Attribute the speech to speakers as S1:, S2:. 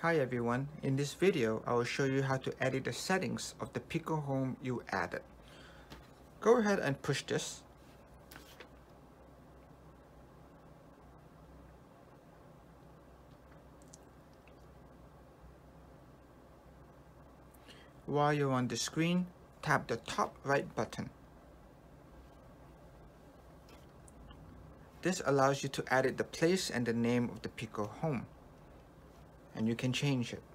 S1: Hi everyone, in this video I will show you how to edit the settings of the PiCO Home you added. Go ahead and push this. While you're on the screen, tap the top right button. This allows you to edit the place and the name of the PiCO Home, and you can change it.